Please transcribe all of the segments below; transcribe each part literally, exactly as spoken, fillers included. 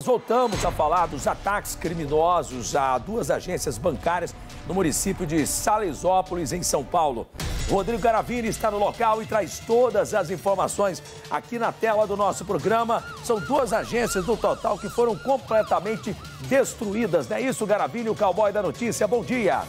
voltamos a falar dos ataques criminosos a duas agências bancárias no município de Salesópolis, em São Paulo. Rodrigo Garavini está no local e traz todas as informações aqui na tela do nosso programa. São duas agências no total que foram completamente destruídas. Não é isso, Garavini, o cowboy da notícia? Bom dia.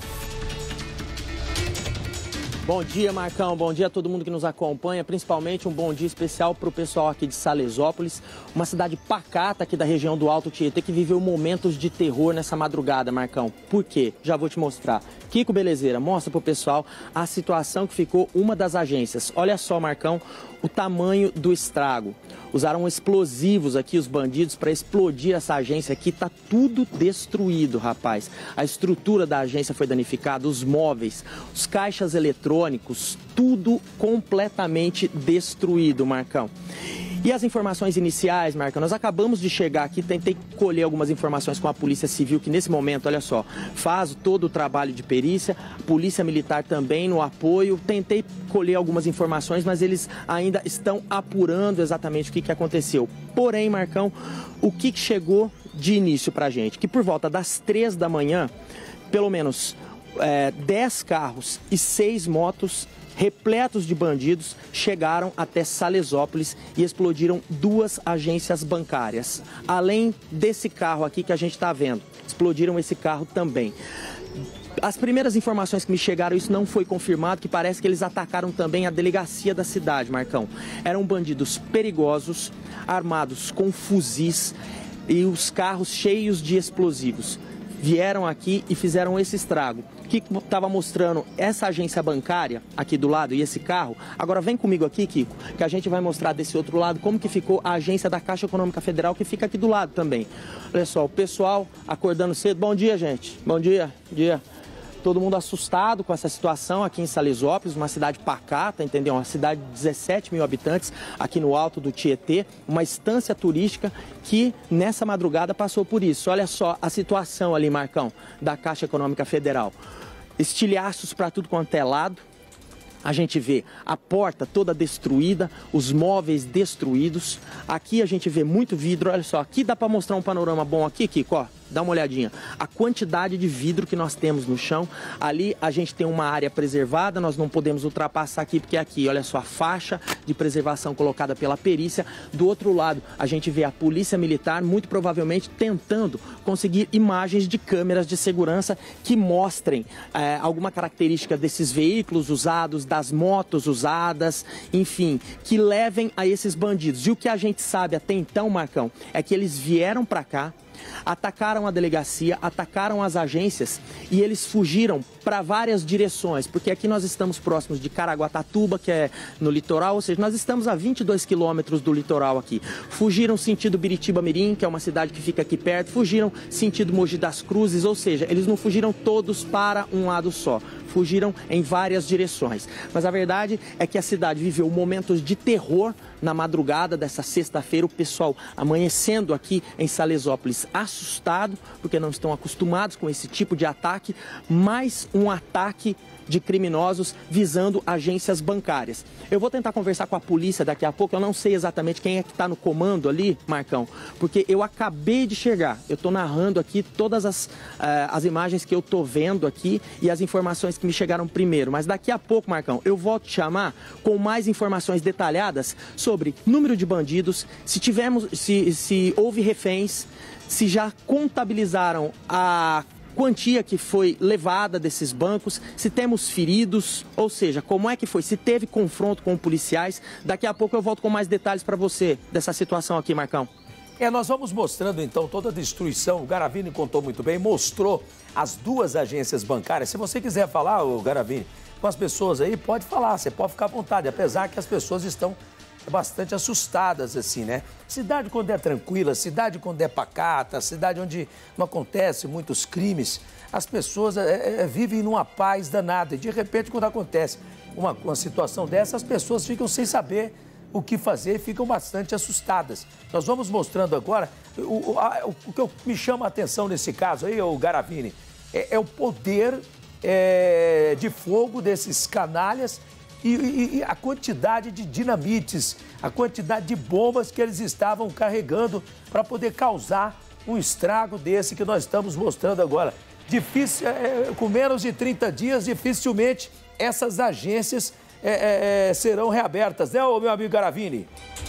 Bom dia, Marcão. Bom dia a todo mundo que nos acompanha, principalmente um bom dia especial para o pessoal aqui de Salesópolis, uma cidade pacata aqui da região do Alto Tietê que viveu momentos de terror nessa madrugada, Marcão. Por quê? Já vou te mostrar. Kiko Belezeira, mostra para o pessoal a situação que ficou uma das agências. Olha só, Marcão, o tamanho do estrago. Usaram explosivos aqui, os bandidos, para explodir essa agência aqui. Tá tudo destruído, rapaz. A estrutura da agência foi danificada, os móveis, os caixas eletrônicos, tudo completamente destruído, Marcão. E as informações iniciais, Marcão, nós acabamos de chegar aqui, tentei colher algumas informações com a Polícia Civil, que nesse momento, olha só, faz todo o trabalho de perícia, Polícia Militar também no apoio, tentei colher algumas informações, mas eles ainda estão apurando exatamente o que, que aconteceu. Porém, Marcão, o que, que chegou de início pra gente? Que por volta das três da manhã, pelo menos é, dez carros e seis motos repletos de bandidos chegaram até Salesópolis e explodiram duas agências bancárias. Além desse carro aqui que a gente está vendo, explodiram esse carro também. As primeiras informações que me chegaram, isso não foi confirmado, que parece que eles atacaram também a delegacia da cidade, Marcão. Eram bandidos perigosos, armados com fuzis e os carros cheios de explosivos. Vieram aqui e fizeram esse estrago. Kiko estava mostrando essa agência bancária aqui do lado e esse carro. Agora vem comigo aqui, Kiko, que a gente vai mostrar desse outro lado como que ficou a agência da Caixa Econômica Federal, que fica aqui do lado também. Olha só, o pessoal acordando cedo. Bom dia, gente. Bom dia. Bom dia. Todo mundo assustado com essa situação aqui em Salesópolis, uma cidade pacata, entendeu? Uma cidade de dezessete mil habitantes aqui no Alto do Tietê, uma estância turística que nessa madrugada passou por isso. Olha só a situação ali, Marcão, da Caixa Econômica Federal. Estilhaços para tudo quanto é lado. A gente vê a porta toda destruída, os móveis destruídos. Aqui a gente vê muito vidro. Olha só, aqui dá para mostrar um panorama bom aqui, Kiko, ó. Dá uma olhadinha. A quantidade de vidro que nós temos no chão. Ali a gente tem uma área preservada, nós não podemos ultrapassar aqui, porque aqui, olha só, a faixa de preservação colocada pela perícia. Do outro lado, a gente vê a Polícia Militar, muito provavelmente tentando conseguir imagens de câmeras de segurança que mostrem é, alguma característica desses veículos usados, das motos usadas, enfim, que levem a esses bandidos. E o que a gente sabe até então, Marcão, é que eles vieram para cá, atacaram a delegacia, atacaram as agências e eles fugiram para várias direções, porque aqui nós estamos próximos de Caraguatatuba, que é no litoral, ou seja, nós estamos a vinte e dois quilômetros do litoral aqui. Fugiram sentido Biritiba-Mirim, que é uma cidade que fica aqui perto, fugiram sentido Mogi das Cruzes, ou seja, eles não fugiram todos para um lado só, fugiram em várias direções. Mas a verdade é que a cidade viveu momentos de terror na madrugada dessa sexta-feira, o pessoal amanhecendo aqui em Salesópolis assustado, porque não estão acostumados com esse tipo de ataque, mais um ataque de criminosos visando agências bancárias. Eu vou tentar conversar com a polícia daqui a pouco, eu não sei exatamente quem é que está no comando ali, Marcão, porque eu acabei de chegar, eu estou narrando aqui todas as, uh, as imagens que eu estou vendo aqui e as informações que me chegaram primeiro, mas daqui a pouco, Marcão, eu volto te chamar com mais informações detalhadas sobre número de bandidos, se tivemos, se, se houve reféns, se já contabilizaram a quantia que foi levada desses bancos, se temos feridos, ou seja, como é que foi, se teve confronto com policiais. Daqui a pouco eu volto com mais detalhes para você dessa situação aqui, Marcão. É, nós vamos mostrando então toda a destruição. O Garavini contou muito bem, mostrou as duas agências bancárias. Se você quiser falar, o Garavini, com as pessoas aí, pode falar, você pode ficar à vontade, apesar que as pessoas estão bastante assustadas, assim, né? Cidade quando é tranquila, cidade quando é pacata, cidade onde não acontece muitos crimes, as pessoas é, é, vivem numa paz danada. E de repente, quando acontece uma, uma situação dessa, as pessoas ficam sem saber o que fazer e ficam bastante assustadas. Nós vamos mostrando agora o, o, a, o que eu, me chama a atenção nesse caso aí, o Garavini, é, é o poder é, de fogo desses canalhas e, e, e a quantidade de dinamites, a quantidade de bombas que eles estavam carregando para poder causar um estrago desse que nós estamos mostrando agora. Difícil, é, com menos de trinta dias, dificilmente essas agências é, é, é, serão reabertas, né, meu amigo Garavini?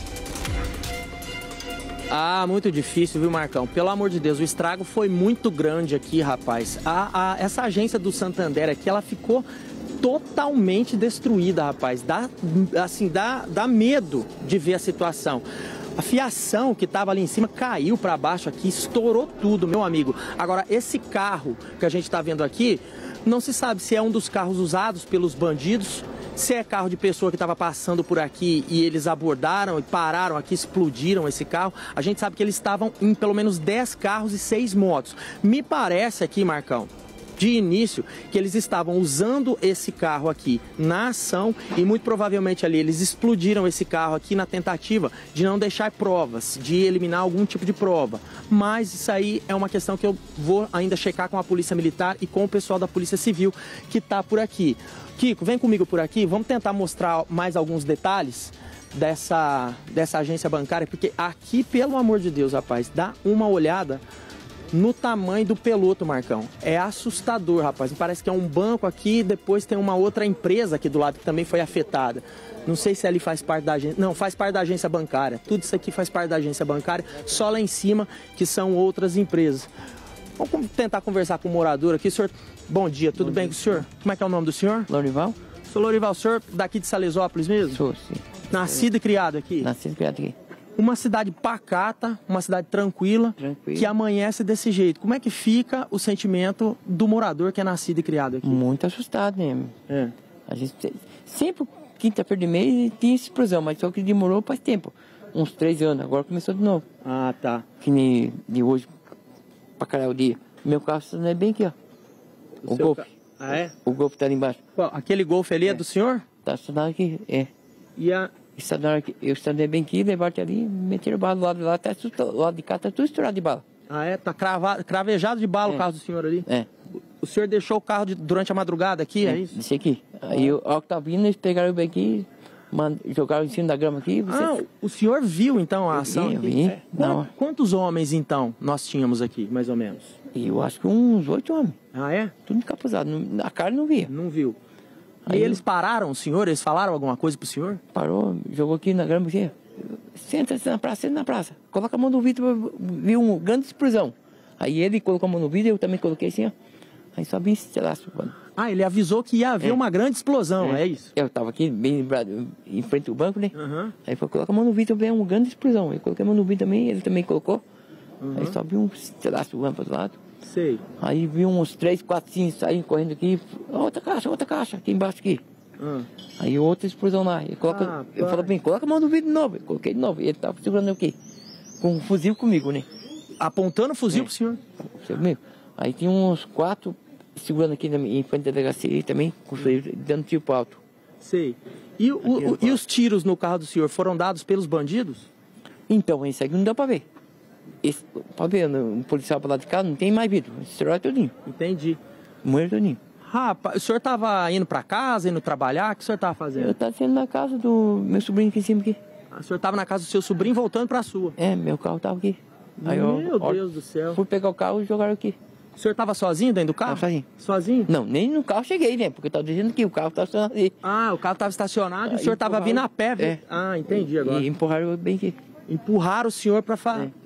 Ah, muito difícil, viu, Marcão? Pelo amor de Deus, o estrago foi muito grande aqui, rapaz. A, a, essa agência do Santander aqui, ela ficou totalmente destruída, rapaz. Dá, assim, dá, dá medo de ver a situação. A fiação que estava ali em cima caiu para baixo aqui, estourou tudo, meu amigo. Agora, esse carro que a gente está vendo aqui, não se sabe se é um dos carros usados pelos bandidos, se é carro de pessoa que estava passando por aqui e eles abordaram e pararam aqui, explodiram esse carro. A gente sabe que eles estavam em pelo menos dez carros e seis motos. Me parece aqui, Marcão, de início, que eles estavam usando esse carro aqui na ação e muito provavelmente ali eles explodiram esse carro aqui na tentativa de não deixar provas, de eliminar algum tipo de prova. Mas isso aí é uma questão que eu vou ainda checar com a Polícia Militar e com o pessoal da Polícia Civil que está por aqui. Kiko, vem comigo por aqui, vamos tentar mostrar mais alguns detalhes dessa, dessa agência bancária, porque aqui, pelo amor de Deus, rapaz, dá uma olhada no tamanho do peloto, Marcão. É assustador, rapaz. Parece que é um banco aqui, depois tem uma outra empresa aqui do lado que também foi afetada. Não sei se ali faz parte da agência... Não, faz parte da agência bancária. Tudo isso aqui faz parte da agência bancária, só lá em cima que são outras empresas. Vamos tentar conversar com o morador aqui. Senhor, bom dia, tudo bom bem dia, com o senhor? Como é que é o nome do senhor? Lorival? Sou Lorival, o senhor daqui de Salesópolis mesmo? Sou, sim. Nascido e criado aqui? Nascido e criado aqui. Uma cidade pacata, uma cidade tranquila, Tranquilo. que amanhece desse jeito. Como é que fica o sentimento do morador que é nascido e criado aqui? Muito assustado mesmo. É. A gente sempre, quinta-feira de mês, tinha explosão, mas só que demorou faz tempo. Uns três anos, agora começou de novo. Ah, tá. Que nem de hoje pra caralho o dia. Meu carro está bem aqui, ó. O, o Golf. Ca... Ah, é? O Golf tá ali embaixo. Qual? Aquele Golf ali é, é do senhor? Tá estacionado aqui, é. E a... Aqui, eu estacionei bem aqui, levaram ali, meteram bala do lado de lá, tá, o lado de cá tá tudo estourado de bala. Ah, é? Tá cravado, cravejado de bala é. O carro do senhor ali? É. O senhor deixou o carro de, durante a madrugada aqui, é, é isso? Desse aqui. Aí, eu, ao que tá vindo, eles pegaram bem aqui, mand... jogaram em cima da grama aqui. Você... Ah, o senhor viu, então, a eu ação? Vi, eu aqui? vi. É. Não. Quantos homens, então, nós tínhamos aqui, mais ou menos? Eu acho que uns oito homens. Ah, é? Tudo encapuzado. A cara não via. Não viu. Aí e eles pararam o senhor? Eles falaram alguma coisa pro senhor? Parou, jogou aqui na grama aqui. Senta-se na praça, senta na praça. Coloca a mão no vidro, viu uma grande explosão. Aí ele colocou a mão no vidro, eu também coloquei assim, ó. Aí só vi esse laço. Ah, ele avisou que ia haver é. uma grande explosão, é, é isso? Eu tava aqui, bem em frente do banco, né? Uhum. Aí falou, coloca a mão no vidro, veio uma grande explosão. Eu coloquei a mão no vidro também, ele também colocou. Uhum. Aí só vi um laço voando para o lado. Sei. Aí vi uns três, quatro, cinco saindo correndo aqui. Outra caixa, outra caixa, aqui embaixo aqui. Hum. Aí outra explosão lá. Eu, coloco, ah, eu falei bem, coloca a mão no vidro de novo. Eu coloquei de novo. E ele tava segurando o quê? Com um fuzil comigo, né? Apontando o fuzil é. pro senhor? Comigo. Aí tinha uns quatro segurando aqui em frente da delegacia também, com fuzil, dando tiro pro alto. Sei. E, o, o, e os tiros no carro do senhor foram dados pelos bandidos? Então, isso aí não deu pra ver. Esse, pra ver, um policial pra lá de cá não tem mais vidro. Estourou tudinho. Entendi. Morreu tudinho. Rapaz, o senhor estava indo para casa, indo trabalhar? O que o senhor estava fazendo? Eu estava saindo na casa do meu sobrinho aqui em cima aqui. Ah, o senhor estava na casa do seu sobrinho voltando para a sua? É, meu carro estava aqui. Aí meu eu, Deus ó, do céu. Fui pegar o carro e jogaram aqui. O senhor estava sozinho dentro do carro? Tava sozinho. Sozinho? Não, nem no carro cheguei, né? Porque eu estava dizendo que o carro estava estacionado ali. Ah, o carro estava estacionado e o senhor estava vindo a pé. É. Ah, entendi agora. E empurraram bem aqui. Empurraram o senhor para falar. É.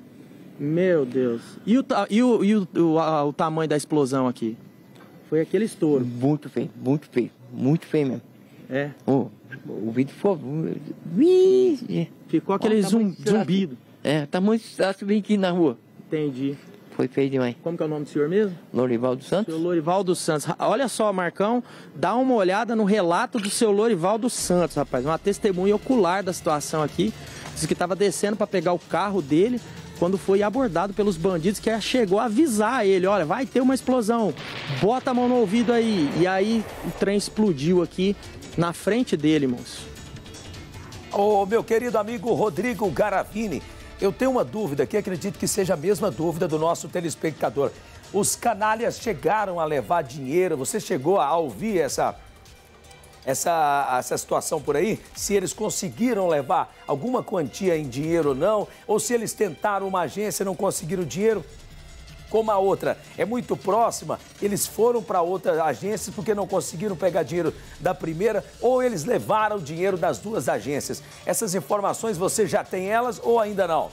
Meu Deus. E, o, e, o, e o, o, a, o tamanho da explosão aqui? Foi aquele estouro. Muito feio, muito feio. Muito feio mesmo. É? Oh, o vídeo ficou... Ficou aquele oh, zum, zumbido. É, tá muito fácil vir aqui na rua. Entendi. Foi feio demais. Como que é o nome do senhor mesmo? Lorival dos Santos. Seu Lorival dos Santos. Olha só, Marcão, dá uma olhada no relato do seu Lorival dos Santos, rapaz. Uma testemunha ocular da situação aqui. Diz que estava descendo para pegar o carro dele quando foi abordado pelos bandidos, que chegou a avisar ele, olha, vai ter uma explosão, bota a mão no ouvido aí. E aí o trem explodiu aqui na frente dele, moço. Ô, meu querido amigo Rodrigo Garavini, eu tenho uma dúvida que acredito que seja a mesma dúvida do nosso telespectador. Os canalhas chegaram a levar dinheiro, você chegou a ouvir essa, essa, essa situação por aí, se eles conseguiram levar alguma quantia em dinheiro ou não, ou se eles tentaram uma agência e não conseguiram dinheiro. Como a outra é muito próxima, eles foram para outra agência porque não conseguiram pegar dinheiro da primeira ou eles levaram o dinheiro das duas agências. Essas informações você já tem elas ou ainda não?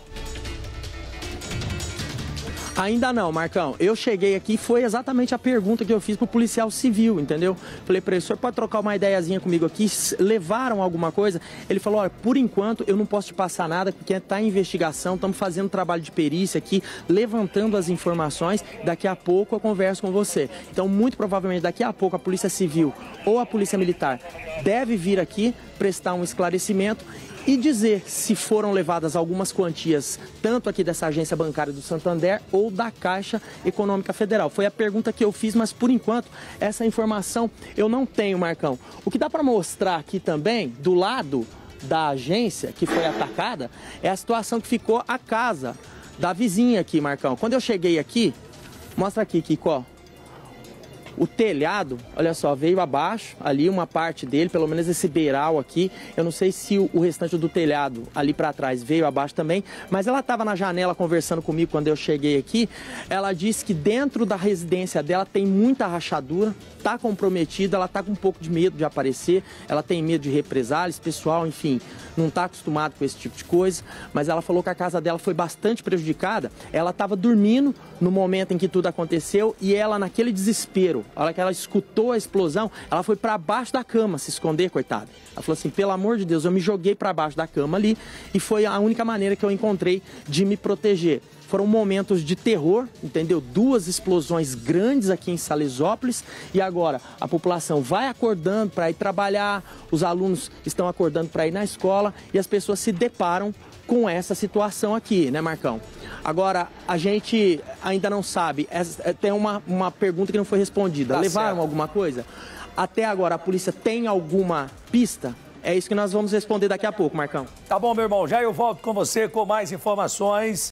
Ainda não, Marcão. Eu cheguei aqui, foi exatamente a pergunta que eu fiz pro policial civil, entendeu? Falei para ele, o senhor pode trocar uma ideiazinha comigo aqui? Levaram alguma coisa? Ele falou, olha, por enquanto eu não posso te passar nada, porque está em investigação, estamos fazendo trabalho de perícia aqui, levantando as informações, daqui a pouco eu converso com você. Então, muito provavelmente, daqui a pouco a Polícia Civil ou a Polícia Militar deve vir aqui prestar um esclarecimento e dizer se foram levadas algumas quantias, tanto aqui dessa agência bancária do Santander ou da Caixa Econômica Federal. Foi a pergunta que eu fiz, mas por enquanto essa informação eu não tenho, Marcão. O que dá para mostrar aqui também, do lado da agência que foi atacada, é a situação que ficou a casa da vizinha aqui, Marcão. Quando eu cheguei aqui, mostra aqui, Kiko, ó. O telhado, olha só, veio abaixo, ali uma parte dele, pelo menos esse beiral aqui. Eu não sei se o restante do telhado ali para trás veio abaixo também, mas ela estava na janela conversando comigo quando eu cheguei aqui. Ela disse que dentro da residência dela tem muita rachadura, está comprometida, ela está com um pouco de medo de aparecer, ela tem medo de represálias, pessoal, enfim, não está acostumado com esse tipo de coisa, mas ela falou que a casa dela foi bastante prejudicada. Ela estava dormindo no momento em que tudo aconteceu e ela, naquele desespero, a hora que ela escutou a explosão, ela foi para baixo da cama se esconder, coitada. Ela falou assim, pelo amor de Deus, eu me joguei para baixo da cama ali e foi a única maneira que eu encontrei de me proteger. Foram momentos de terror, entendeu? Duas explosões grandes aqui em Salesópolis e agora a população vai acordando para ir trabalhar, os alunos estão acordando para ir na escola e as pessoas se deparam com essa situação aqui, né, Marcão? Agora, a gente ainda não sabe, tem uma, uma pergunta que não foi respondida. Tá Levaram certo. alguma coisa? Até agora a polícia tem alguma pista? É isso que nós vamos responder daqui a pouco, Marcão. Tá bom, meu irmão, já eu volto com você com mais informações.